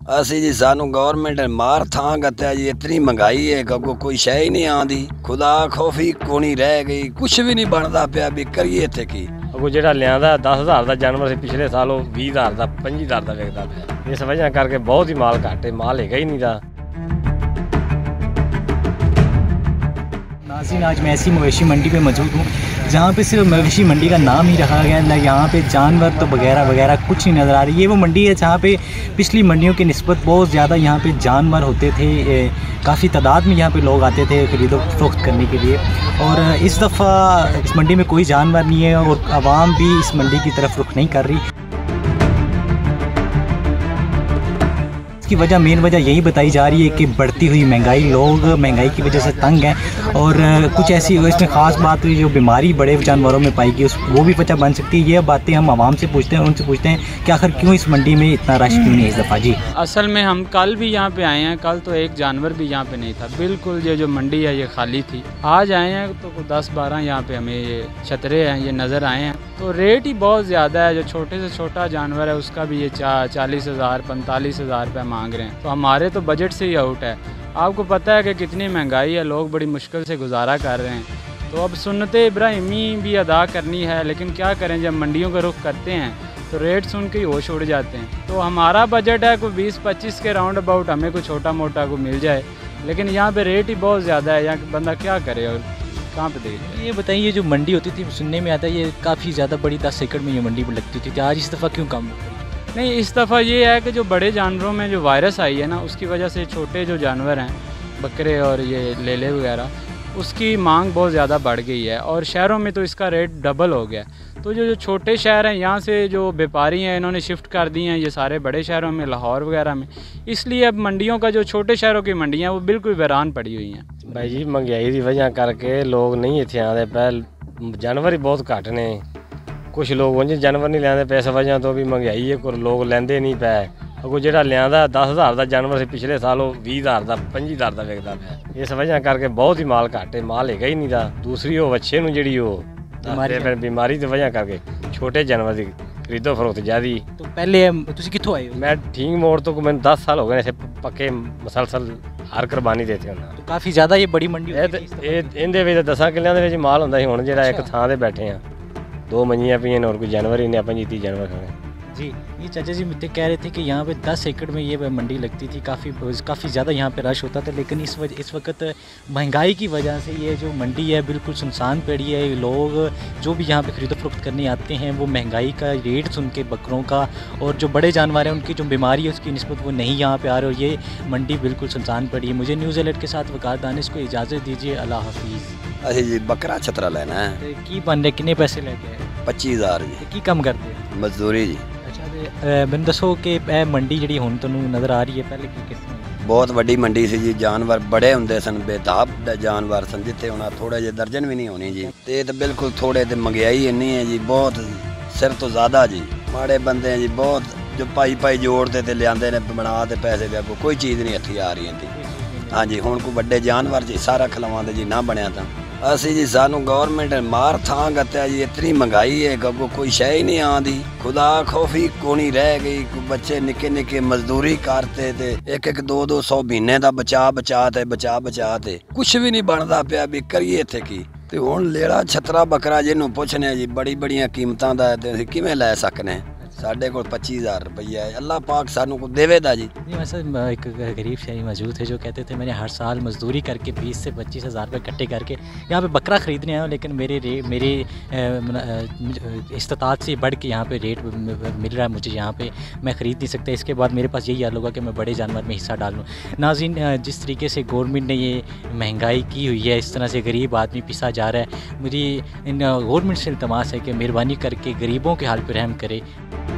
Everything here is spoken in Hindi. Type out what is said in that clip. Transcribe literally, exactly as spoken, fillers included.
ਅਸੀਂ जी सानू गवर्नमेंट मार थां गत्या जी इतनी महंगाई है कि कोई शह ही नहीं आती खुदा खौफी कोनी रह गई कुछ भी नहीं बनता पिया भी करिए इत्थे की अगो जो लिया दस हज़ार का जानवर से पिछले साल वो भी हज़ार का पच्ची हज़ार का विकता पाया इस वजह करके बहुत ही माल घट है माल है ही नहीं था। नाज़रीन आज मैं ऐसी मवेशी मंडी पे मौजूद हूँ जहाँ पे सिर्फ मवेशी मंडी का नाम ही रखा गया है, यहाँ पे जानवर तो वगैरह वगैरह कुछ नहीं नज़र आ रही। ये वो मंडी है जहाँ पे पिछली मंडियों की निस्बत बहुत ज़्यादा यहाँ पे जानवर होते थे, काफ़ी तादाद में यहाँ पे लोग आते थे खरीदो फरोख्त करने के लिए। और इस दफ़ा इस मंडी में कोई जानवर नहीं है और आवाम भी इस मंडी की तरफ रुख नहीं कर रही। इसकी वजह मेन वजह यही बताई जा रही है कि बढ़ती हुई महंगाई, लोग महंगाई की वजह से तंग हैं और कुछ ऐसी इसमें ख़ास बात हुई जो बीमारी बड़े जानवरों में पाई गई उस वो भी वजह बन सकती है। ये बातें हम आवाम से पूछते हैं, उनसे पूछते हैं कि आखिर क्यों इस मंडी में इतना रश क्यों नहीं है इस दफ़ा। जी असल में हम कल भी यहाँ पे आए हैं, कल तो एक जानवर भी यहाँ पे नहीं था, बिल्कुल ये जो मंडी है ये खाली थी। आज आए हैं तो दस बारह यहाँ पे हमें ये छतरे हैं ये नज़र आए हैं, तो रेट ही बहुत ज़्यादा है। जो छोटे से छोटा जानवर है उसका भी ये चा चालीस हज़ार पैंतालीस हज़ार रुपये मांग रहे हैं, तो हमारे तो बजट से ही आउट है। आपको पता है कि कितनी महंगाई है, लोग बड़ी मुश्किल से गुजारा कर रहे हैं, तो अब सुन्नते इब्राहिमी भी अदा करनी है। लेकिन क्या करें, जब मंडियों का रुख करते हैं तो रेट सुन के ही होश उड़ जाते हैं। तो हमारा बजट है कोई बीस पच्चीस के राउंड अबाउट हमें कोई छोटा मोटा को मिल जाए, लेकिन यहाँ पे रेट ही बहुत ज़्यादा है, यहाँ बंदा क्या करे और कहाँ पे दे। ये बताइए, जो मंडी होती थी सुनने में आता है ये काफ़ी ज़्यादा बड़ी दस एकड़ में ये मंडी लगती थी, आज इस दफ़ा क्यों कम? नहीं, इस दफ़ा ये है कि जो बड़े जानवरों में जो वायरस आई है ना, उसकी वजह से छोटे जो जानवर हैं बकरे और ये लेले वगैरह, उसकी मांग बहुत ज़्यादा बढ़ गई है और शहरों में तो इसका रेट डबल हो गया। तो जो जो छोटे शहर हैं यहाँ से जो व्यापारी हैं इन्होंने शिफ्ट कर दी हैं ये सारे बड़े शहरों में, लाहौर वगैरह में, इसलिए अब मंडियों का जो छोटे शहरों की मंडियाँ वो बिल्कुल वीरान पड़ी हुई हैं। भाई जी महंगाई की वजह करके लोग नहीं इतने आते पे, जानवर ही बहुत घट ने, कुछ लोग उंज जानवर नहीं लिया पे, इस वजह तो भी महंगाई है और लोग लेंदे नहीं पे। अगो जो लिया दस हज़ार का जानवर से पिछले साल वो भी हज़ार का पच्ची हज़ार का विकता पाया इस वजह करके बहुत ही माल घट है माल है ही नहीं था। दूसरी वो बच्चे नूं जिहड़ी वो बीमारी की वजह करके छोटे जानवर की खरीदो फरोख्त ज़्यादा। तो पहले तुसीं कित्थों आए हो? मैं ठीक मोड़ तो मैंने दस साल हो गए ऐसे पक्के मसलसल हर कुर्बानी देते होना। तो काफ़ी ज़्यादा ये बड़ी मंडी इहदे दसा किलियां दे विच माल हुंदा सी, हुण जिहड़ा एक थां ते बैठे हैं दो मंजियां पईयां और कोई जानवर ही नहीं, अपन जीती जानवर खाने। जी ये चाचा जी मुझे कह रहे थे कि यहाँ पे दस एकड़ में ये मंडी लगती थी, काफ़ी काफ़ी ज़्यादा यहाँ पे रश होता था, लेकिन इस वजह इस वक्त महंगाई की वजह से ये जो मंडी है बिल्कुल सुनसान पड़ी है। लोग जो भी यहाँ पे खरीदो फरोख्त करने आते हैं वो महंगाई का रेट सुन के बकरों का और जो बड़े जानवर हैं उनकी जो बीमारी है उसकी निस्बत वो नहीं यहाँ पे आ रहे और ये मंडी बिल्कुल सुनसान पड़ी है। मुझे न्यूज़ अलर्ट के साथ वकार दानिश को इजाज़त दीजिए, अल्लाह हाफिज़। असी जी बकरा छतरा लेना है। तो की बन रहे कितने पैसे लेके आए? पच्चीस हज़ार जी। की कम करते हैं? मजदूरी जी। मैंने दसो कि यह मंडी जी हुण तुहानूं नज़र आ रही है, पहले की किस तरह? बहुत वड्डी मंडी सी जी, जानवर बड़े हुंदे सन, बेताब जानवर सन, जिथे हुण थोड़े जे दर्जन भी नहीं होनी जी। ते तो बिल्कुल थोड़े ते महंगाई इन्नी है जी, बहुत सिर तो ज़्यादा जी। माड़े बंदे हैं जी, बहुत जो पाई पाई जोड़ते ते लियाते ने बना ते पैसे दे अगों कोई चीज़ नहीं हत्थी आ रही थी। हाँ जी, हुण कोई वड्डे जानवर जी सारा खिलवाते जी ना बनया था। असी जी सानू गवर्नमेंट मार थां गत्या जी इतनी महंगाई है कि कोई शह ही नहीं आती खुदा खौफी कोनी रह गई। बच्चे निके निके मजदूरी करते थे, एक एक दो दो सौ महीने का बचा बचा ते बचा बचा ते कुछ भी नहीं बनता पिया भी करिए इत्थे की। ते हुण लेड़ा छतरा बकरा जिन्हों पुछने जी बड़ी बड़िया कीमतां दा ते असीं किवें लै सकने? साढ़े को पच्चीस हज़ार रुपया है, अल्लाह पाक सानू को देवेदा जी। नहीं वैसे एक गरीब शहरी मौजूद है जो कहते थे मैंने हर साल मजदूरी करके बीस से पच्चीस हज़ार रुपये इकट्ठे करके यहाँ पे बकरा ख़रीदने आया हूँ, लेकिन मेरे रे मेरे इस्तात से बढ़ के यहाँ पे रेट मिल रहा है मुझे, यहाँ पे मैं ख़रीद नहीं सकता। इसके बाद मेरे पास यही हाल होगा कि मैं बड़े जानवर में हिस्सा डाल लूँ। नाज़रीन, जिस तरीके से गवर्नमेंट ने ये महंगाई की हुई है, इस तरह से गरीब आदमी पिसा जा रहा है, मेरी इन गवर्नमेंट से इल्तमास है कि मेहरबानी करके गरीबों के हाल पर रहम करे।